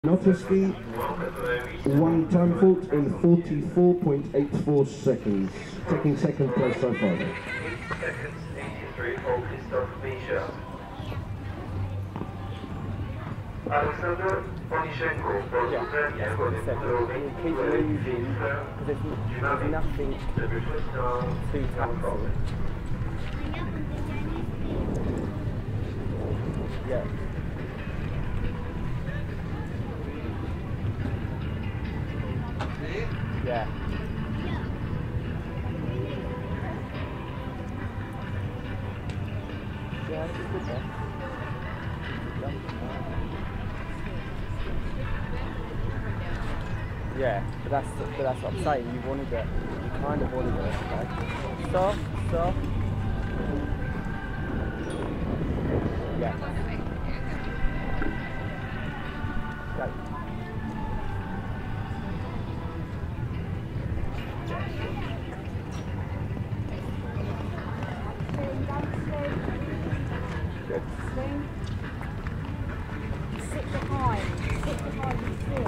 Notoski, one time fault in 44.84 seconds. Taking second place so far. 6 seconds, 83 for Christoph Misha. Alexander Onishenko for Slovenia. Keep moving, because there's nothing too taxing. Yeah. Yeah. Yeah, it's good there. Yeah, but that's what I'm saying. You kind of want to get okay. Stop. Yeah. Go. Sit behind the